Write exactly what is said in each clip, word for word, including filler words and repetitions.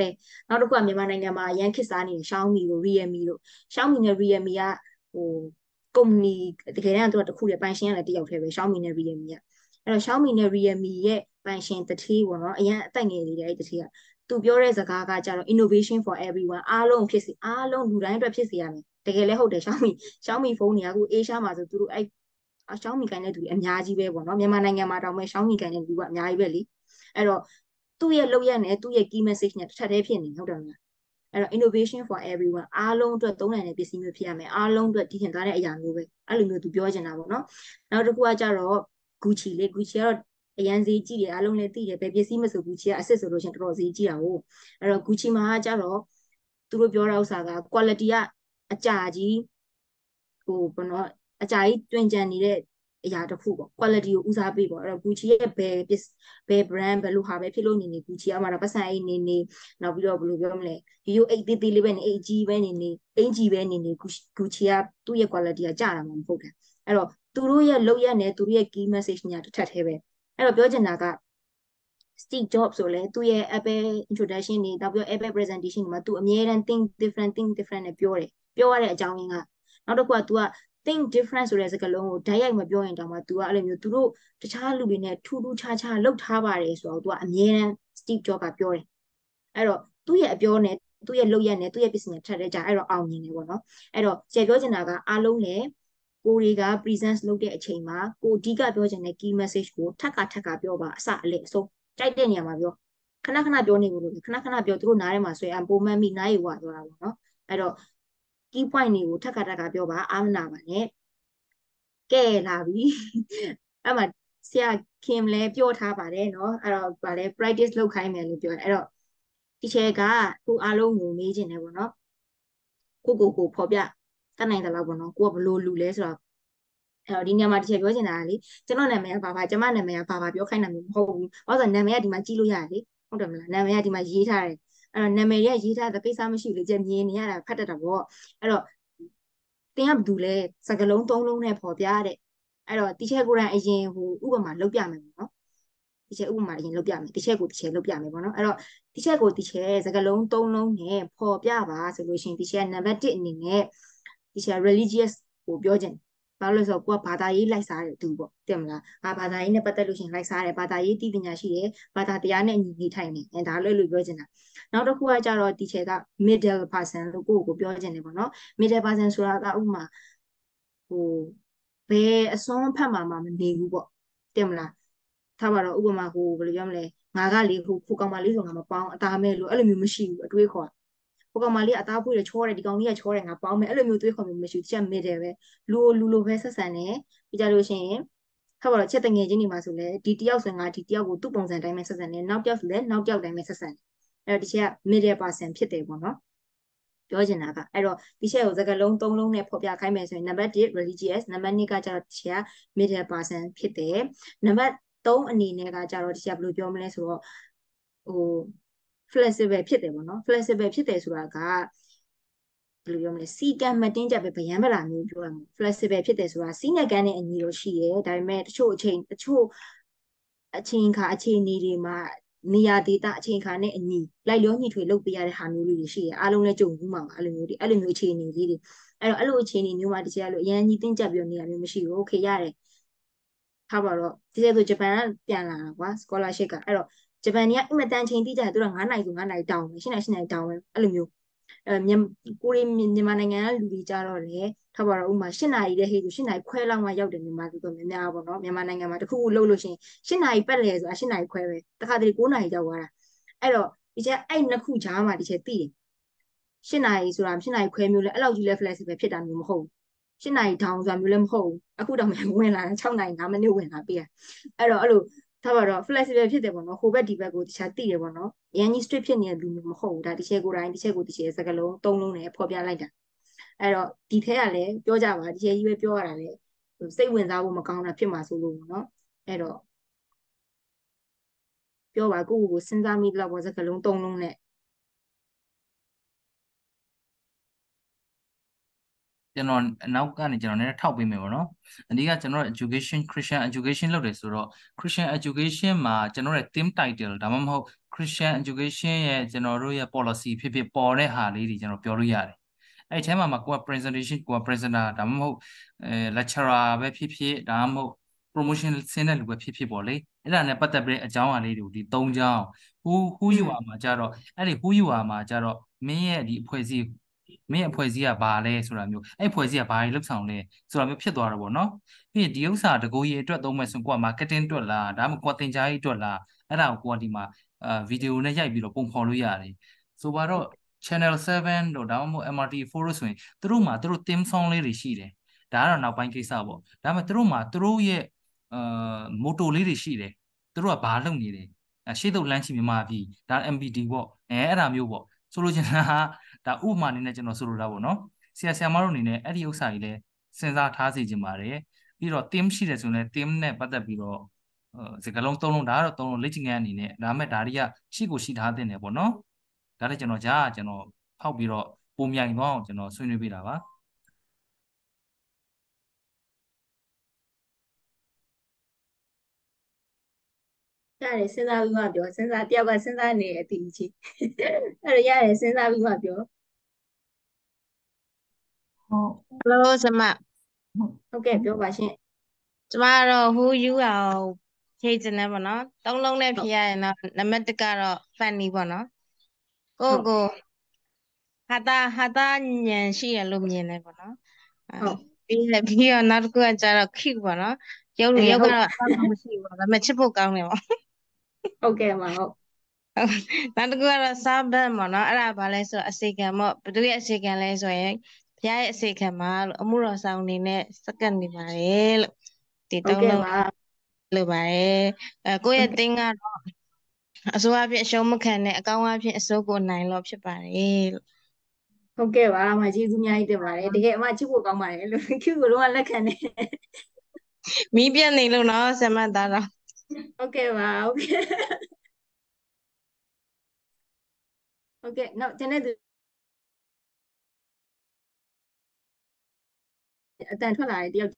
ပဲနောက်တစ်ခုကမြန်မာနိုင်ငံမှာအရန်ခေတ်စားနေတဲ့ Xiaomi တို့ Realme တို့ Xiaomi နဲ့ Realme ကဟိုကုမ္ပဏီတကယ်တမ်းတော့တစ်ခုတည်းပိုင်ရှင်ကလည်းတယောက်တည်းပဲ Xiaomi နဲ့ Realme ကအဲ့တော့ Xiaomi နဲ့ Realme ရဲ့ပိုင်ရှင်တထေးပေါ့နော်အရန်အသက်ငယ်နေတယ်အဲ့တထေးကသူပြောတဲ့စကားကကြတော့ innovation for everyone အားလုံးဖြစ်စီအားလုံးလူတိုင်းအတွက်ဖြစ်စီရမယ်တကယ်လည်းဟုတ်တယ် Xiaomi Xiaomi ဖုန်းတွေကအခု Asia မှာဆိုသူတို့အဲ့အ Xiaomi ကိုင်းတဲ့သူတွေအများကြီးပဲပေါ့နော်မြန်မာနိုင်ငံမှာတောင်မှ Xiaomi ကိုင်းတဲ့လူကအများကြီးပဲလေအဲ့တော့သူ့ရဲ့လုပ်ရက်နဲ့သူ့ရဲ့ key message နဲ့တစ်ထပ်တည်းဖြစ်နေဟုတ်တယ်မလားအဲ့တော့ innovation for everyone အားလုံးအတွက်သုံးနိုင်တဲ့ပစ္စည်းမျိုးဖြစ်ရမယ်အားလုံးအတွက်တည်ထင်ထားတဲ့အရာမျိုးပဲအဲ့လိုမျိုးသူပြောချင်တာပေါ့နော်နောက်တစ်ခုကကြတော့ Gucci လေ Gucci ကတော့အရန်ဈေးကြီးတယ်အားလုံးလည်းသိတယ်ဘယ်ပစ္စည်းမဆို Gucci ကအစ်စ်ဆိုလို့ရှိရင်တော်တော်ဈေးကြီးတာဟုတ်အဲ့တော့ Gucci မှာကကြတော့သူတို့ပြောတဲ့ဥစ္စာက quality ကအကြာကြီးဟိုဘယ်တော့အကြာကြီးတွင်ကျန်နေတဲ့အရာတစ်ခုပေါ့ quality ကိုဦးစားပေးပေါ့အဲ့တော့ Gucci ရဲ့ဘယ်ဘယ် brand ဘယ်လိုဟာပဲဖြစ်လို့နေနေ Gucci ကမှတော့ပတ်စံအိတ်နေနေနောက်ပြီးတော့ဘယ်လိုပြောမလဲရိုးရိုးအိတ်သေးသေးလေးပဲနေအိတ်ကြီးပဲနေနေအင်ကြီးပဲနေနေ Gucci ကသူ့ရဲ့ quality ကကြာတာမှမဟုတ်တယ်အဲ့တော့သူတို့ရဲ့လုပ်ရက်နဲ့သူတို့ရဲ့ key message ညာတစ်ထပ်သေးပဲအဲ့တော့ပြောချင်တာက Steve Jobs ဆိုလဲသူ့ရဲ့ Apple introduction တွေနောက်ပြီး Apple presentation တွေမှာသူအမြဲတမ်း think different think different နဲ့ပြောတယ်ပြောရတဲ့အကြောင်းရင်းကနောက်တစ်ခုက तू က think different ဆိုတဲ့စကားလုံးကိုဓာတ်ရိုက်မပြောရင်တောင်မှ तू ကအဲ့လိုမျိုးသူတို့တခြားလူတွေနဲ့ထူးထူးခြားခြားလုပ်ထားပါတယ်ဆိုတော့ तू ကအမြဲတမ်း Steve Jobs ကပြောတယ်အဲ့တော့သူ့ရဲ့အပြောနဲ့သူ့ရဲ့လုပ်ရက်နဲ့သူ့ရဲ့ပစ္စည်းနဲ့ထပ်တဲ့ကြအဲ့တော့အောင်မြင်တယ်ပေါ့နော်အဲ့တော့ဆရာပြောချင်တာကအားလုံးလည်းကိုတွေက present လုပ်တဲ့အချိန်မှာကိုအဓိကပြောချင်တဲ့ key message ကိုထပ်ကထပ်ကပြောပါအစအလေအဆုံးကြိုက်တဲ့နေရာမှာပြောခဏခဏပြောနေဘူးလို့ခဏခဏပြောသူတို့နားထဲမှာဆွဲအပုံမှန်မိနားယူဝသွားတာပေါ့နော်အဲ့တော့ key point တွေကိုထပ်ခါထပ်ခါပြောပါအာမနာပါနဲ့ကဲလာပြီအဲ့မှာဆရာခင်လည်းပြောထားပါတယ်နော်အဲ့တော့ဗာလဲ practice လုပ်ခိုင်းမယ်လို့ပြောတယ်အဲ့တော့ teacher ကကိုအားလုံးကိုမေးခြင်းတယ်ပေါ့နော်ကိုကိုကိုဖော်ပြတတ်နိုင်တယ်လို့ပေါ့နော်ကိုကဘလို့လူလဲဆိုတော့အဲ့တော့ဒီနေရာမှာ teacher ပြောချင်တာကလေကျွန်တော်နာမည်ကဘာဘာကျမနာမည်ကဘာဘာပြောခိုင်းတာမျိုးမဟုတ်ဘူးဘာလို့ဆိုနာမည်ကဒီမှာကြည့်လို့ရတယ်လေဟုတ်တယ်မလားနာမည်ကဒီမှာရေးထားတယ်အဲ့တော့နာမည်ရဲ့ရေးထားတဲ့ကိစ္စမရှိဘူးလေကျမြင်နေရတာဖတ်တတ်တာပေါ့အဲ့တော့တင်ကဘာတူလဲစကလုံးသုံးလုံးနဲ့ပေါ်ပြတဲ့အဲ့တော့တီချဲကိုယ်တိုင်အရင်ဟိုဥပမာလုပ်ပြမယ်ပေါ့နော်တီချဲဥပမာအရင်လုပ်ပြမယ်တီချဲကိုတီချဲလုပ်ပြမယ်ပေါ့နော်အဲ့တော့တီချဲကိုတီချဲစကလုံးသုံးလုံးနဲ့ပေါ်ပြပါဆိုလို့ရှိရင်တီချဲနံပါတ်တစ်အနေနဲ့တီချဲ religious ကိုပြောခြင်းဘာလို့လဲဆိုတော့ကိုကဘာသာရေးလိုက်စားတယ်သူပေါ့တင်မလားငါဘာသာရေးနဲ့ပတ်သက်လို့ရှိရင်လိုက်စားတယ်ဘာသာရေးတည်ပညာရှိတယ်ဘာသာတရားနဲ့ညီနေထိုင်နေအဲဒါလည်းလို့ပြောချင်တာနောက်တစ်ခုကကြတော့တီချဲက middle person လို့ကိုယ့်ကိုပြောချင်တယ်ပေါ့နော် middle person ဆိုတာကဥပမာဟိုဘယ်အစွန်းဖက်မှာမှမနေဘူးပေါ့တင်မလားထားပါတော့ဥပမာဟိုဘယ်လိုပြောမလဲငါကလေဟိုဟိုကောင်မလေးဆိုငါမပေါင်းအသားမဲလို့အဲ့လိုမျိုးမရှိဘူးအတွေးခေါ်ဟိုကောင်မလေးအသားပွေးတယ်ချောတယ်ဒီကောင်လေးကချောတယ်ငါပေါင်းမယ်အဲ့လိုမျိုးတွေးခေါ်မျိုးမရှိဘူးချက် middle ပဲလူလူလိုပဲဆက်ဆံတယ်ပြီးကြလို့ရှိရင်ထားပါတော့ချက်တငယ်ချင်းတွေမှာဆိုလဲဒီတယောက်ဆိုငါဒီတယောက်ကိုသူ့ပုံစံတိုင်းပဲဆက်ဆံတယ်နောက်တယောက်ဆိုလဲနောက်တယောက်တိုင်းပဲဆက်ဆံတယ်အဲ့တော့ဒီချက်က middle person ဖြစ်တယ်ပေါ့နော်ပြောချင်တာကအဲ့တော့ဒီချက်ကိုစကားလုံးသုံးလုံးနဲ့ဖော်ပြခိုင်းမယ်ဆိုရင်နံပါတ်တစ် religious နံပါတ်နှစ်ကကျတော့ဒီချက်က middle person ဖြစ်တယ်နံပါတ်သုံးအနေနဲ့ကကျတော့ဒီချက်ကဘယ်လိုပြောမလဲဆိုတော့ဟို flexible ဖြစ်တယ်ပေါ့နော် flexible ဖြစ်တယ်ဆိုတာကဘယ်လိုပြောမလဲစီကံမတင်းကြပ်ပဲဗျံပလာမျိုးပြောရမှာ flexible ဖြစ်တယ်ဆိုတာစီးနဲ့ကန်းနဲ့အညီလို့ရှိရဲဒါပေမဲ့တချို့အချိန်တချို့အချိန်ခါအခြေအနေတွေမှာနေရာဒေသအချိန်ခါနဲ့အညီလိုက်လျောညီထွေလုပ်ပေးရတဲ့ဟာမျိုးလေးတွေရှိတယ်အားလုံးလည်းကြုံဘူးမှာပါအဲ့လိုမျိုးတွေအဲ့လိုမျိုးအခြေအနေလေးတွေအဲ့တော့အဲ့လိုအခြေအနေမျိုးမှာတချို့လို့အရန်ကြီးတင်းကြပ်ပြီးနေရာမျိုးမရှိဘူးโอเคရတယ်ထားပါတော့ဒီကျဆိုဂျပန်ကပြန်လာတာကွာ scholarship ကအဲ့တော့ဂျပန်ကြီးကအင်မတန်ချိန်တိကျတယ်သူက9နိုင်ဆို9နိုင်တောင်းပဲ10နိုင်10နိုင်တောင်းပဲအဲ့လိုမျိုးအဲမြန်ကိုရီမြန်မာနိုင်ငံကလူတွေကြတော့လေထားပါတော့ဥမာ၈နာရီတဲ့ဟေးဆို၈နာရီခွဲလောက်မှရောက်တယ်မြန်မာလူတော့များများပေါ့နော်မြန်မာနိုင်ငံမှာတခုခုလုပ်လို့ရှိရင်၈နာရီပတ်လဲဆိုတာ၈နာရီခွဲပဲတခါတလေ9နာရီရောက်သွားတာအဲ့တော့ဒီချက်အဲ့နှစ်ခုကြားမှာဒီချက်သိတယ်၈နာရီဆိုတာ၈နာရီခွဲမျိုးလဲအဲ့လောက်ကြီးလဲ flexible ဖြစ်တာမျိုးမဟုတ်ဘူး၈နာရီထောင်ဆိုတာမျိုးလည်းမဟုတ်ဘူးအခုတော့မှဝင်လာတာ6နာရီ5မိနစ်ဝင်လာပေးရအဲ့တော့အဲ့လိုထားပါတော့ flexible ဖြစ်တယ်ပေါ့နော်ဟိုဘက်ဒီဘက်ကိုတခြားသိတယ်ပေါ့နော်အရင်ကြီး strict ဖြစ်နေတဲ့လူမျိုးမဟုတ်ဘူးဒါတစ်ချက်ကိုယ်တိုင်တစ်ချက်ကိုတစ်ချက်စကားလုံးသုံးလုံးနဲ့ဖော်ပြလိုက်တာအဲ့တော့ဒီထဲကလည်းပြောကြပါဒီချက်ကြီးပဲပြောရတာလေစိတ်ဝင်စားဖို့မကောင်းတာဖြစ်မှာဆိုလို့ပေါ့နော်အဲ့တော့ပြောပါကိုယ့်ကိုယ်ကိုစဉ်းစားမိတော့ဘောစကားလုံးသုံးလုံးနဲ့ကျွန်တော်နောက်ကနေကျွန်တော်လည်းထောက်ပေးမယ်ပေါ့နော်အဓိကကျွန်တော် education Christian education လုပ်တယ်ဆိုတော့ Christian education မှာကျွန်တော်ရဲ့ theme title ဒါမှမဟုတ် Christian education ရဲ့ကျွန်တော်တို့ရဲ့ policy ဖြစ်ဖြစ်ပေါ်တဲ့ဟာလေးတွေကျွန်တော်ပြောလို့ရတယ်အဲ့ဒီထဲမှာမှာကိုက presentation ကိုက presenter ဒါမှမဟုတ်အဲ lecturer ပဲဖြစ်ဖြစ်ဒါမှမဟုတ် promotion ဆင်းတဲ့လူပဲဖြစ်ဖြစ်ပေါ့လေအဲ့ဒါနဲ့ပတ်သက်ပြီးအကြောင်းအရာလေးတွေကိုဒီ၃ကြောင်း who who you are မှာကြတော့အဲ့ဒီ who you are မှာကြတော့မင်းရဲ့ဒီအဖွဲ့အစည်းမင်းအဖွဲ့အစည်းကဘာလဲဆိုတာမျိုးအဲ့အဖွဲ့အစည်းကဘာတွေလုပ်ဆောင်လဲဆိုတာမျိုးဖြစ်သွားတော့ဗောနော်ပြီးရင်ဒီဥစ္စာတကူကြီးအတွက်သုံးမယ်ဆိုကိုက marketing အတွက်လားဒါမှမဟုတ်ကိုကသင်ကြားရေးအတွက်လားအဲ့ဒါကိုကိုကဒီမှာအာဗီဒီယိုနဲ့ရိုက်ပြီးတော့ပုံဖော်လို့ရတယ်ဆိုပါတော့ channel seven တို့ဒါမှမဟုတ် M R T four တို့ဆိုရင်သူတို့မှာသူတို့ theme song လေးတွေရှိတယ်ဒါကတော့နောက်ပိုင်းကိစ္စပေါ့ဒါပေမဲ့သူတို့မှာသူတို့ရဲ့အာ motto လေးတွေရှိတယ်သူတို့ကဘာလုပ်နေတယ်ရှေ့တော့လမ်းချီမြန်မာပြည်ဒါ M P D ပေါ့အဲအဲ့ဒါမျိုးပေါ့ဆိုလိုချင်တာကဒါဥပမာအနေနဲ့ကျွန်တော်ဆိုလိုတာပေါ့နော်ဆရာဆရာမတို့အနေနဲ့အဲ့ဒီဥစ္စာကြီးလဲစဉ်းစားထားစေချင်ပါတယ်ပြီးတော့ team ရှိတယ်ဆိုရင်လည်း team နဲ့ပတ်သက်ပြီးတော့စကားလုံးသုံးလုံးဒါကတော့သုံးလုံးလေ့ကျင့်ခန်းအနေနဲ့ဒါပေမဲ့ဒါတွေကရှိကိုရှိထားတဲ့နေပေါ့နော်ဒါလည်းကျွန်တော်ကြားကျွန်တော်ဖောက်ပြီးတော့ပုံမြိုင်သွားအောင်ကျွန်တော်ဆွေးနွေးပေးတာပါရတယ်စဉ်းစားပြီးမှပြောစဉ်းစားတယောက်ကစဉ်းစားနေတဲ့အတီးကြီးအဲ့တော့ရတယ်စဉ်းစားပြီးမှပြောဟုတ် Hello ဆမဟုတ်ကဲ့ပြောပါရှင်ကျမကတော့ who you are ဖြည့်ချင်တယ်ပေါ့နော်သုံးလုံးနဲ့ဖြည့်ရရင်တော့နံပါတ်တစ်ကတော့ funny ပေါ့နော်ကိုကိုဟာတာဟာတာညံရှိရလို့မြင်တယ်ပေါ့နော်ဟုတ်ပြီးရပြီးတော့နောက်တစ်ခုကကျတော့ cute ပေါ့နော်ရုပ်ရုပ်ကတော့အဲ့လိုမရှိဘူးပေါ့ဒါပေမဲ့ချစ်ဖို့ကောင်းတယ်ပေါ့ဟုတ်ကဲ့ပါဟုတ်နောက်တစ်ခုကတော့စားဘတ်ပေါ့နော်အဲ့ဒါဘာလဲဆိုတော့အစီကံပေါ့ဘယ်သူရဲ့အစီကံလဲဆိုရင်ဘုရားရဲ့အစီကံမှာလို့အမှုတော်ဆောင်အနေနဲ့စက္ကန့်နေပါတယ်လို့ဒီသုံးလုံးလို့ပါတယ်အဲကိုယ့်ရဲ့တင်းကတော့အစိုးရအဖြစ်အရှုံးမခံနဲ့အကောင်းအဖြစ်အစိုးကိုနိုင်လို့ဖြစ်ပါတယ်လို့ဟုတ်ကဲ့ပါအမကျေးဇူးအများကြီးတင်ပါတယ်တကယ်အမချစ်ဖို့ကောင်းပါတယ်လို့ Q ကိုတော့လက်ခံတယ်မီးပြတ်နေလို့နော်ဆမတ်သားတော့ဟုတ်ကဲ့ပါဟုတ်ကဲ့ဟုတ်ကဲ့နောက်ကျန်တဲ့သူအတန်ထွက်လာတယ်တယောက်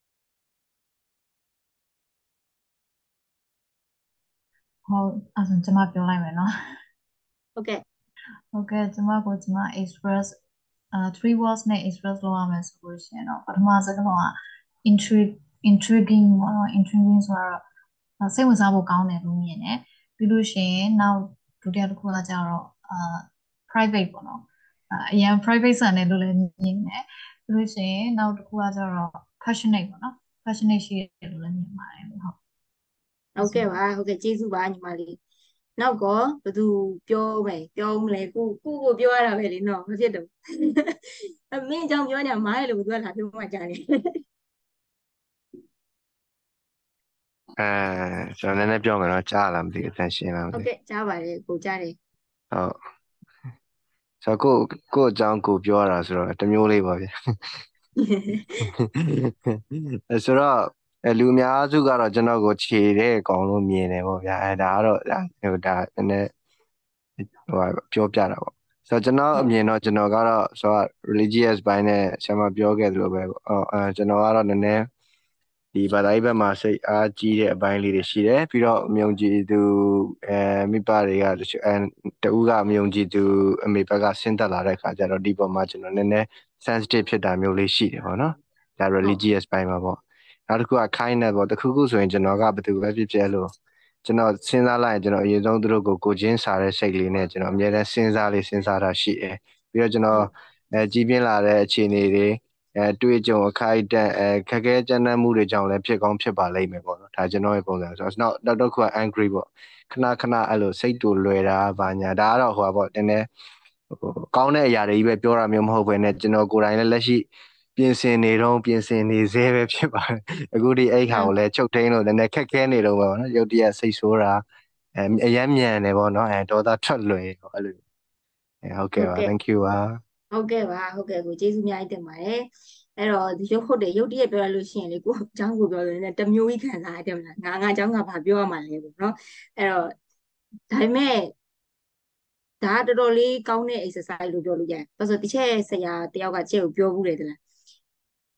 ဟုတ်အဲ့ဒါဆိုကျွန်မပြောလိုက်မယ်နော်ဟုတ်ကဲ့ဟုတ်ကဲ့ကျွန်မကိုကျွန်မ express အာ three words နဲ့ express လုပ်ရမယ်ဆိုလို့ရှိရင်တော့ပထမဆုံးက intrigue intriguing ပေါ့နော် intriguing ဆိုတော့စိတ်ဝင်စားဖို့ကောင်းတယ်လို့မြင်တယ်ပြီးလို့ရှိရင်နောက်ဒုတိယတစ်ခုကကြတော့အာ private ပေါ့နော်အရင် private ဆန်တယ်လို့လည်းမြင်တယ်ပြီးလို့ရှိရင်နောက်တစ်ခုကကြတော့ passionate ပေါ့နော် passionate ရှိတယ်လို့လည်းမြင်ပါတယ်ဟုတ်ဟုတ်ကဲ့ပါဟုတ်ကဲ့ကျေးဇူးပါညီမလေးနောက်ကောဘယ်သူပြောမယ်ပြောမလဲကိုကိုကိုပြောရတာပဲလေနော်မဖြစ်တော့အမင်းအကြောင်းပြောညာမားရလို့ဘယ်သူကလာပြောမှကြားနေအဲကျွန်တော်နည်းနည်းပြောမယ်နော်ကြားလားမသိဘူးအတန်ရှင်းလားမဟုတ်သိကဲ့ကြားပါတယ်ကိုကြားတယ်ဟုတ်ဆိုတော့ကိုကိုအကြောင်းကိုပြောရတာဆိုတော့တမျိုးလေးပါဗျအဲဆိုတော့အဲလူအများစုကတော့ကျွန်တော်ကိုခြေတဲ့အကောင်လို့မြင်တယ်ပေါ့ဗျာအဲဒါကတော့ဒါဟိုဒါနည်းနည်းဟိုပြောပြတာပေါ့ဆိုတော့ကျွန်တော်အမြင်တော့ကျွန်တော်ကတော့ဆိုတော့ religious ဘိုင်းနဲ့ဆရာမပြောခဲ့သလိုပဲပေါ့အော်အဲကျွန်တော်ကတော့နည်းနည်းဒီဘာသာရေးဘက်မှာစိတ်အားကြီးတဲ့အပိုင်းလေးတွေရှိတယ်ပြီးတော့မြုံကြည်သူအဲမိဘတွေကတချို့အဲတူကမြုံကြည်သူအမေဘက်ကဆင်းသက်လာတဲ့ခါကျတော့ဒီပေါ်မှာကျွန်တော်နည်းနည်း sensitive ဖြစ်တာမျိုးလေးရှိတယ်ပေါ့နော်ဒါ religious ဘိုင်းမှာပေါ့နောက်တစ်ခုက kindness ပေါ့တခုခုဆိုရင်ကျွန်တော်ကဘယ်သူပဲဖြစ်ဖြစ်လို့ကျွန်တော်စဉ်းစားလိုက်ရင်ကျွန်တော်အရင်ဆုံးသူတို့ကိုကိုချင်းစားတဲ့စိတ်လေးနဲ့ကျွန်တော်အများနဲ့စဉ်းစားလေးစဉ်းစားတာရှိတယ်ပြီးတော့ကျွန်တော်အဲကြီးပြင်းလာတဲ့အခြေအနေတွေအဲတွေ့ကြုံအခိုက်အတန့်အဲခက်ခဲကြမ်းတမ်းမှုတွေကြောင့်လည်းဖြစ်ကောင်းဖြစ်ပါလိမ့်မယ်ပေါ့နော်ဒါကျွန်တော်ရဲ့ပုံစံဆိုတော့နောက်နောက်တစ်ခုက angry ပေါ့ခဏခဏအဲ့လိုစိတ်တူလွယ်တာဘာညာဒါကတော့ဟိုပါပေါ့နည်းနည်းဟိုကောင်းတဲ့အရာတွေကြီးပဲပြောတာမျိုးမဟုတ်ဘဲနဲ့ကျွန်တော်ကိုယ်တိုင်လည်းလက်ရှိပြင်ဆင်နေတော့ပြင်ဆင်နေသေးပဲဖြစ်ပါတယ်အခုဒီအဲ့ခါကိုလည်းချုပ်ထိန်လို့နည်းနည်းခက်ခဲနေတော့ပဲပေါ့နော်ရုတ်တရက်စိတ်ဆိုးတာအဲအရမ်းမြန်တယ်ပေါ့နော်အဲဒေါသထွက်လွယ်ပေါ့အဲ့လိုအဲဟုတ်ကဲ့ပါ thank you ပါဟုတ်ကဲ့ပါဟုတ်ကဲ့ကိုကျေးဇူးအများကြီးတင်ပါတယ်အဲ့တော့ဒီရုပ်ဟုတ်တယ်ရုပ်တရက်ပြောရလို့ရှိရင်လေကိုအကြောင်းကိုပြောလို့လည်းတမျိုးကြီးခံစားရတယ်မလားငါငါအကြောင်းကဘာပြောရမှာလဲပေါ့နော်အဲ့တော့ဒါပေမဲ့ဒါကတော်တော်လေးကောင်းတဲ့ exercise လို့ပြောလို့ရတယ်။ဘာလို့ဆိုတချက်ဆရာတယောက်ကချက်ကိုပြောဘူးတယ်တလား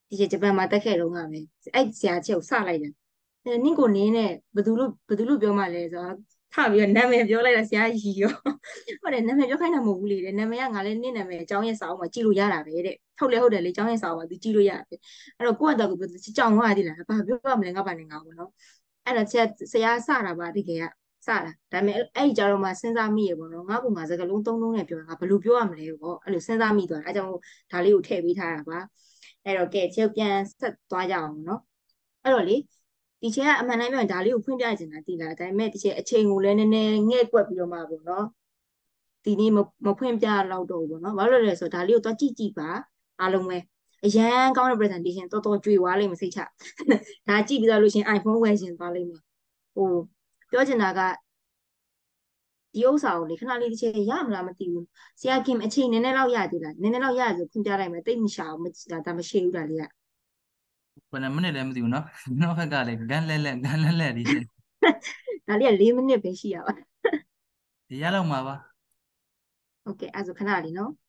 ဒီဂျပန်မှာတက်ခဲ့တော့ကပဲအဲ့ဆရာချက်ကိုစလိုက်တယ်အဲနင့်ကိုနင်းနဲ့ဘယ်သူလို့ဘယ်သူလို့ပြောမှလဲဆိုတော့ထပြီးတော့နာမည်ပြောလိုက်တာဆရာကြီးရောဟုတ်တယ်နာမည်ပြောခိုင်းတာမဟုတ်ဘူးလေတဲ့နာမည်ကငါလည်းနင့်နာမည်အကြောင်းရဲ့စာအုပ်မှာကြည့်လို့ရတာပဲတဲ့ဟုတ်လေဟုတ်တယ်လေအကြောင်းရဲ့စာအုပ်မှာသူကြည့်လို့ရတယ်အဲ့တော့ကိုယ့်အတက်ကိုပြောကြောင်သွားရသေးလားဘာပြောရမလဲငါပါနေငါပေါ့နော်အဲ့တော့ချက်ဆရာစတာပါတကယ်ကစတာဒါပေမဲ့အဲ့ဒီကြတော့မှစဉ်းစားမိရပေါ့နော်ငါ့ကငါစကားလုံးသုံးလုံးနဲ့ပြောတာငါဘယ်လိုပြောရမလဲပေါ့အဲ့လိုစဉ်းစားမိသွားတယ်အဲကြောင့်ဒါလေးကိုထည့်ပေးထားတာပါအဲ့တော့ကဲချက်ပြန်ဆက်သွားကြအောင်နော်အဲ့တော့လေဒီချက်ကအမှန်တိုင်းပြောရင်ဒါလေးကိုဖွင့်ပြချင်တာတည်လားဒါပေမဲ့ဒီချက်အချိန်ကိုလည်းနည်းနည်းငဲ့ကွက်ပြီးတော့မှပေါ့နော်ဒီနေ့မဖွင့်ပြတော့တော့ဘူးပေါ့နော်ဘာလို့လဲဆိုတော့ဒါလေးကိုသွားကြည့်ကြည့်ပါအားလုံးပဲအရန်ကောင်းတဲ့ presentation တော်တော်ကြွေသွားလိမ့်မယ်စိတ်ချဒါကြည့်ပြီးတော့လို့ရှင် iPhone ဝယ်ရှင်သွားလိမ့်မယ်ဟိုပြောချင်တာကဒီဥစ္စာကိုလေခဏလေးတစ်ချက်ရမလားမသိဘူးဆရာခင်အချိန်နည်းနည်းလောက်ရသေးလားနည်းနည်းလောက်ရဆိုဖွင့်ပြလိုက်မယ်တိတ်မရှာဘူးဒါမရှိဘူးဒါလေးကဘယ်နှမိနစ်လဲမသိဘူးနော်နောက်ဘက်ကလည်းဂန်းလဲလဲဂန်းလဲလဲဒီရှင်ဒါလေးက၄မိနစ်ပဲရှိရပါရလောက်မှာပါโอเคအဲ့ဆိုခဏလေးနော်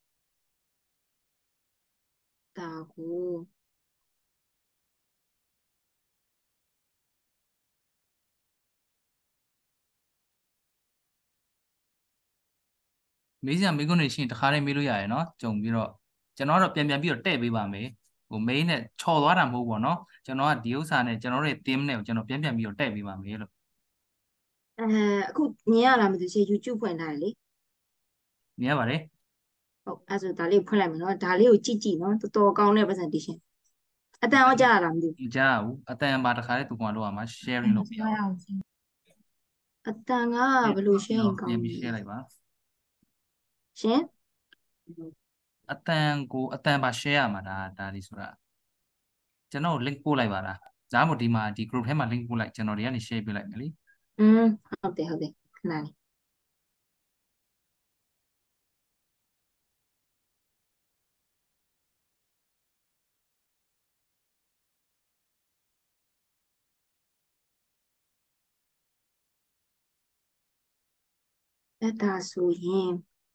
ဒါကိုမေးစရာမေးခွန်းတွေရှိရင်တခါတည်းမေးလို့ရရယ်နော်ကြုံပြီးတော့ကျွန်တော်တော့ပြန်ပြန်ပြီးတော့တဲ့ပေးပါမယ်ဟို main နဲ့ချော်သွားတာမဟုတ်ပေါ့နော်ကျွန်တော်ကဒီဥစ္စာနဲ့ကျွန်တော်တို့ရဲ့ team နဲ့ကိုကျွန်တော်ပြန်ပြန်ပြီးတော့တဲ့ပေးပါမယ်လို့အဲအခုမြင်ရလားမသိချေ YouTube ဖွင့်ထားတယ်လေမြင်ရပါတယ်ဟုတ်အဲ့ဆိုဒါလေးကိုဖွင့်လိုက်မယ်နော်ဒါလေးကိုကြည့်ကြည့်နော်တော်တော်ကောင်းတဲ့ presentation အတန်ရောကြားရလားမသိဘူးကြားဘူးအတန်ပါတခါတည်းသူကောင်တော့မှာ sharing လုပ်ပြရအောင်အတန်ကဘယ်လို sharing ကောင်းလဲပြန်ပြီး share လိုက်ပါရှင်အတန်ကိုအတန်ပါ share ရမှာဒါဒါလေးဆိုတာကျွန်တော် link ပို့လိုက်ပါလားဒါမှမဟုတ်ဒီမှာဒီ group ထဲမှာ link ပို့လိုက်ကျွန်တော်တွေကနေ share ပေးလိုက်မယ်လी อืมဟုတ်တယ်ဟုတ်တယ်ခဏလေးအဲ့ဒါဆိုရင်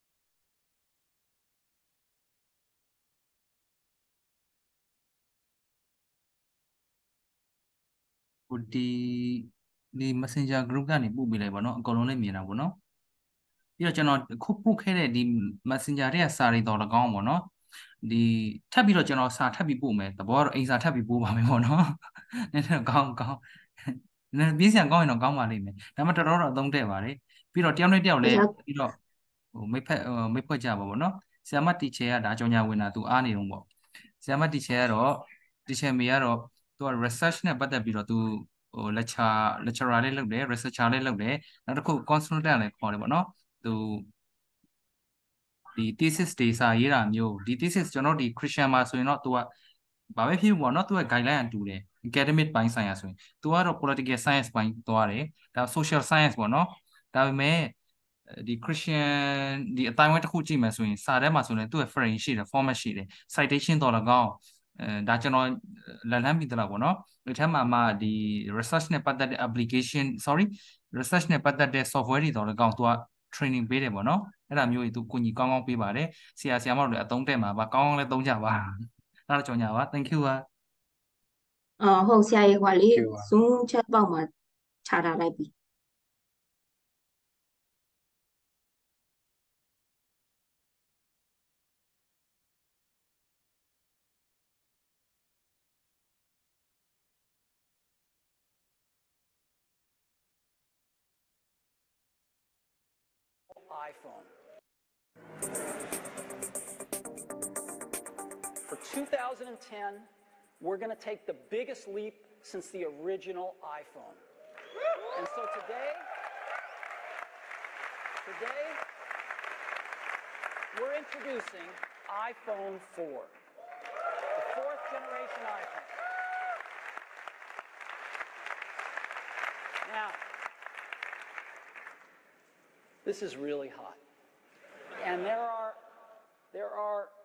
ဟိုဒီဒီ Messenger group ကနေပို့ပေးလိုက်ပါနော်အကုန်လုံးလည်းမြင်တာပေါ့နော်ပြီးတော့ကျွန်တော်ခုပို့ခဲ့တဲ့ဒီ Messenger တွေကစာတွေတော့၎င်းပေါ့နော်ဒီထပ်ပြီးတော့ကျွန်တော်စာထပ်ပြီးပို့မယ်သဘောကတော့အိမ်စာထပ်ပြီးပို့ပါမယ်ပေါ့နော်နည်းနည်းကောင်းကောင်းနည်းပြီးစံကောင်းရင်တော့ကောင်းပါလိမ့်မယ်ဒါမှတော်တော်တော့အသုံးတဲ့ပါတယ်ပြီးတော့တယောက်နဲ့တယောက်လည်းပြီးတော့ဟိုမိတ်ဖက်မိတ်ဖွဲ့ကြပါပေါ့နော်ဆရာမတီချယ်ကဒါကြောင်ညာဝင်တာသူအားနေတော့ပေါ့ဆရာမတီချယ်ကတော့တီချယ်မေကတော့သူက research နဲ့ပတ်သက်ပြီးတော့သူဟို lecture lecturer လေးလုပ်တယ် researcher လေးလုပ်တယ်နောက်တစ်ခု consultant လည်းခေါ်တယ်ပေါ့နော်သူဒီ thesis တွေစာရေးတာမျိုးဒီ thesis ကျွန်တော်ဒီ Christian မှာဆိုရင်တော့သူကဘာပဲဖြစ်ပေါ့နော်သူက guideline အတူတယ် academic ဘိုင်းဆိုင်ရာဆိုရင်သူကတော့ political science ဘိုင်းသွားတယ်ဒါ social science ပေါ့နော်ဒါပေမဲ့ဒီ Christian ဒီအတိုင်းအဝိုင်းတစ်ခုကြည့်မယ်ဆိုရင်စာထဲမှာဆိုရင်သူ့ရဲ့ frame ရှိတယ် format ရှိတယ် citation တော်၎င်းအဲဒါကျွန်တော်လက်လန်းပြီးတလားပေါ့နော်ဒီထက်မှာမှဒီ research နဲ့ပတ်သက်တဲ့ application sorry research နဲ့ပတ်သက်တဲ့ software တွေတော်၎င်းသူက training ပေးတယ်ပေါ့နော်အဲ့ဒါမျိုးကြီးသူကိုကြီးကောင်းကောင်းပေးပါတယ်ဆရာဆရာမတို့လည်းအသုံးတဲ့မှာပါကောင်းကောင်းလည်းသုံးကြပါအဲ့တော့ကြောင်ကြပါ thank you ပါအော်ဟုတ်ဆရာကြီးဟွာလေ Zoom chat box မှာခြာထားလိုက်ပြီ iPhone. For two thousand ten, we're going to take the biggest leap since the original iPhone. And so today, today, we're introducing iPhone four, the fourth generation iPhone. Now, this is really hot. And there are, there are